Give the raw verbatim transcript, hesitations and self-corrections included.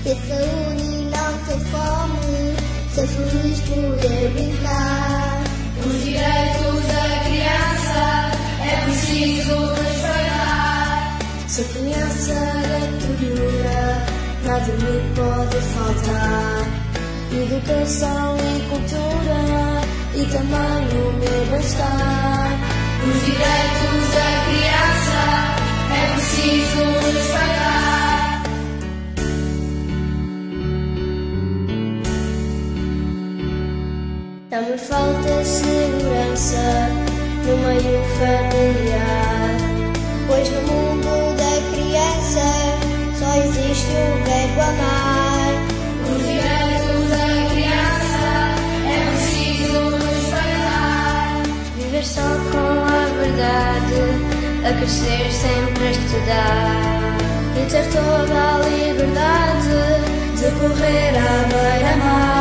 ter saúde e não ter fome, ser feliz, poder brincar. Os direitos da criança é preciso respeitar. Se a criança é pura, nada lhe pode faltar. Educação e cultura e também o meu bem-estar. Os direitos da criança é preciso respeitar. Não me falta segurança no meio familiar, pois no mundo da criança só existe o verbo amar. Os direitos da criança é preciso respeitar. Viver só com a verdade, a crescer sempre a estudar e ter toda a liberdade de correr à beira-mar.